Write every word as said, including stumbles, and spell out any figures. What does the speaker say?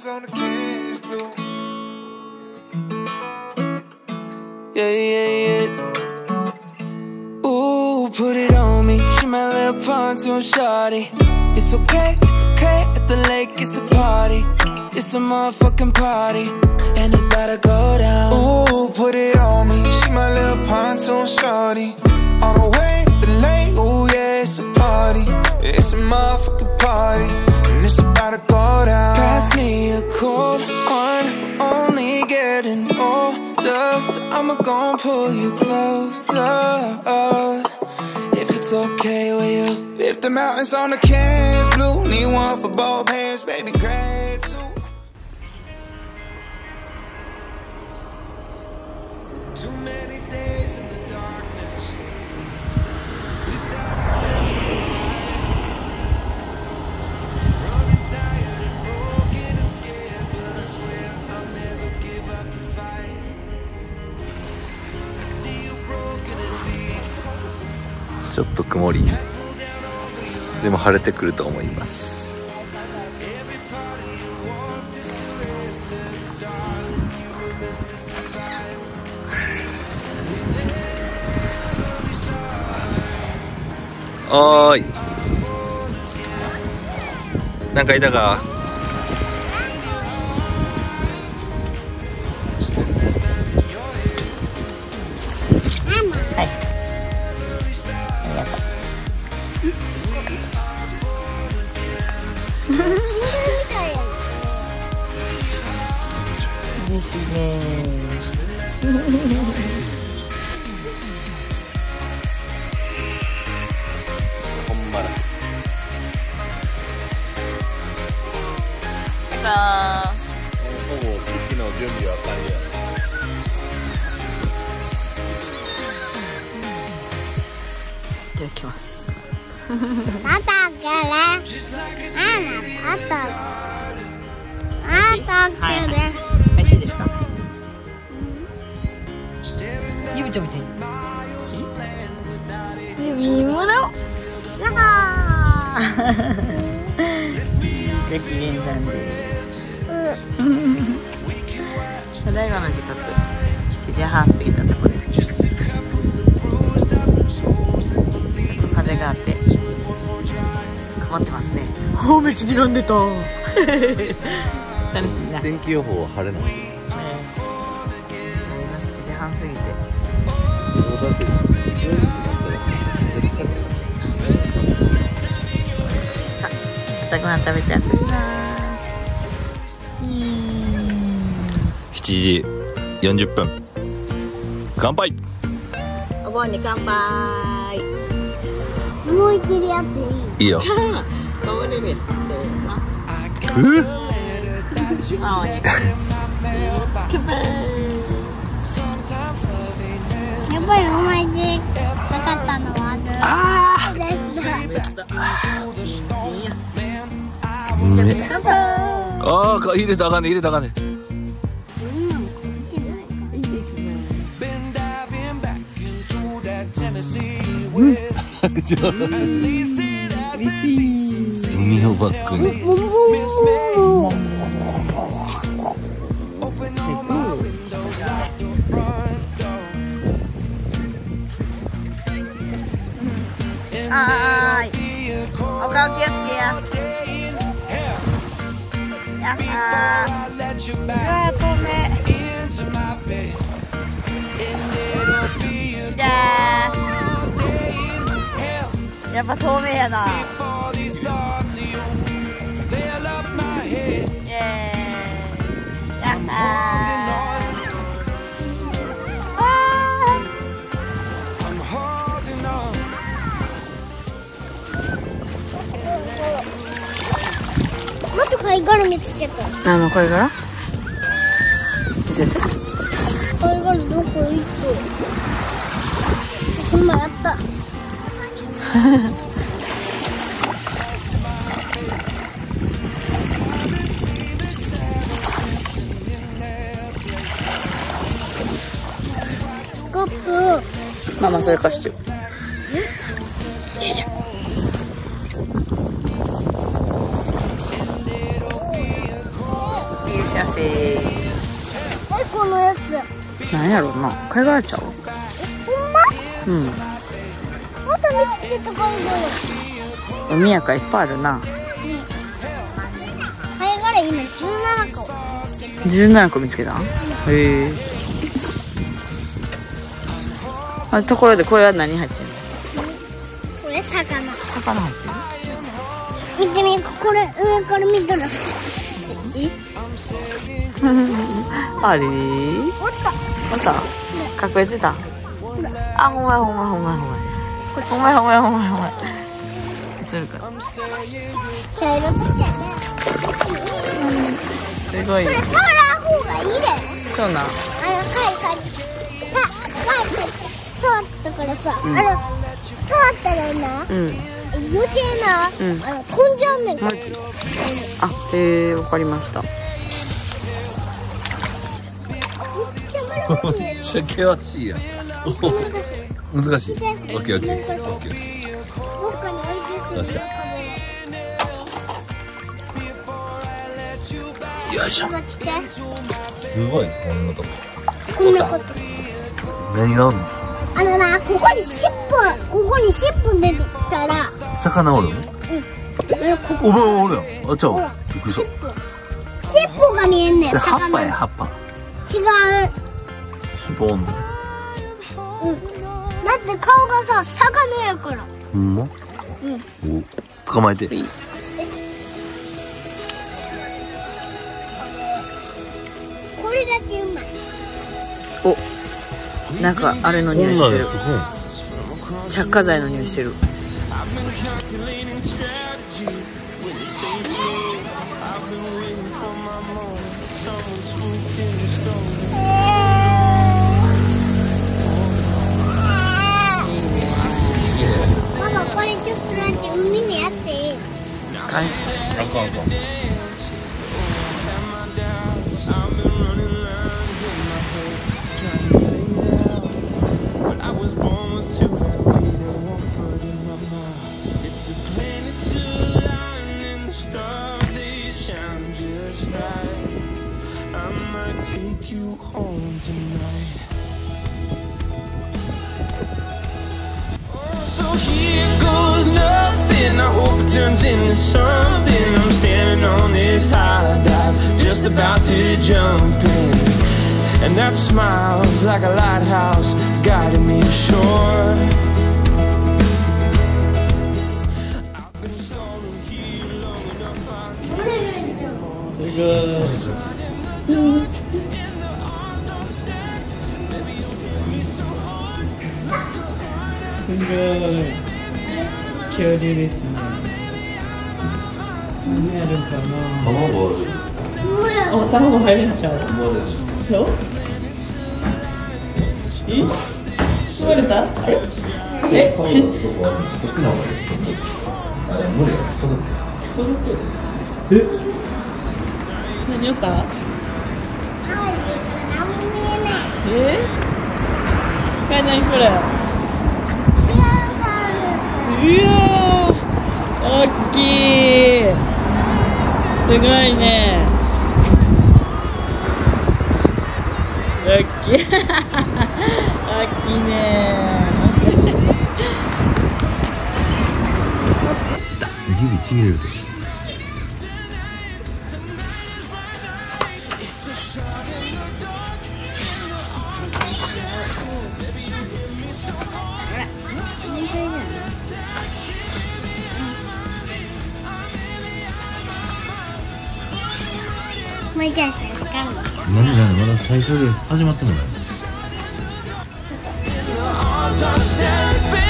Yeah, yeah, yeah. Ooh, put it on me. She my little pontoon shawty. It's okay, it's okay. At the lake, it's a party. It's a motherfucking party, and it's about to go down. Ooh, put it on me. She my little pontoon shawty. On the way to the lake, ooh yeah, it's a party. It's a motherfucking party, and it's about to go down. Pass me a cold one, we're only getting older, so I'ma gon' pull you closer. If it's okay with you. If the mountains on the cans blue, need one for both hands, baby, grab two. Too many days in the darkness. Without a glimpse of light. Running tired and broken and scared, but I swear I'll never give up the fight. I see you broken and beat. ちょっと曇りでも晴れてくると思います。おーい、なんかいたか。 嬉しいね。 ほんまだ。ほぼうちの準備は完了。 いただきます。 またくれ。あなたと。あたくれ。 美味しいですか？指と見て。指もらおう。やはー。ご機嫌だね。ただいまの時刻しちじはん過ぎたところです。ちょっと風があって曇ってますね。ああ、めっちゃ睨んでた。楽しいな。 天気予報は晴れない。 今しちじはん過ぎて。さあ、朝ごはん食べて遊びます。 しちじよんじゅっぷん。乾杯。 お盆に乾杯。 もう一度やっていい？ いいよ。 変わるね。 うあーやっぱりお前でかかったのはある。あね、ああ、入れたらあかんね、入れたらあかんね。海をバックに。 はーい。お顔気をつけや。やっはー。うわー、透明。じゃー。やっぱ透明やな。イエーイ。やっはー。 貝殻見つけた。 あの貝殻見せて。 貝殻どこ行く？ほんまやった。スコップ。 ママそれ貸してよ。よいしょ。 しゃせ。 え、このやつなんやろうな、貝殻ちゃう。 ほんま？ うん。 また見つけた貝殻。 海やからいっぱいあるな。 貝殻今じゅうななこ。 じゅうななこ見つけたん。へえ。あ、ところでこれは何入ってんの。 これ魚。 魚入ってる。 見てみ、これ上から見たら。え？ あれおった。 おった隠れてた。あ、ほんまやほんまやほんまやほんまやほんまやほんまやほんまやほんまや。映るか。 茶色と茶ね。 すごい。 これ触らん方がいいで。 そうなん。 あの貝さ、さ、貝さ、触ったからさ、 うんあの触ったらな、 うん。 余計な、 うんあの飛んじゃうねん。 マジ。あ、へえ、わかりました。 めっちゃ険しいやん。難しい。オッケーオッケーオッケーオッケー。 どっかに置いてくる。 よっしゃ。よいしょ。 ほら来て。 すごいこんなとこ。 こんなこと。 何があんの？ あのな、ここに尻尾、ここに尻尾出てたら、 魚おるの？ うん。あのここお前おるやん。あ、ちゃう。 ほらびっくりした。 尻尾が見えんねん。 葉っぱ魚や葉っぱ。 違う。 スポーン。 うん。だって顔がさ、魚やから。 ほんま？ うん。 お、捕まえて。 これだけうまい。 お、なんかあれの匂いしてる。着火剤の匂いしてる。 ママ、これちょっとだけ海にやっていい？ はい。 あかんあかん。 So here goes nothing. I hope it turns into something. I'm standing on this high dive, just about to jump in. And that smile's like a lighthouse, guiding me to shore. I've been stalling here long enough. I can't すごい。 in the odds are stacked. Maybe you'll hit me so hard. すごい。恐竜ですね。何やるかな。 卵ある。 お、卵入るんちゃう。そう。え。取れた。え。 こっちの方がいい。あれ無理や。届く。 届く。え。何やった。 何も見えない。 え。かい、何これ。うわー、大きい。すごいね。大きい。大きいね。 指ちぎれるで。 もう一回しかも。 何何まだ最初で始まってもない。 odds are stacked.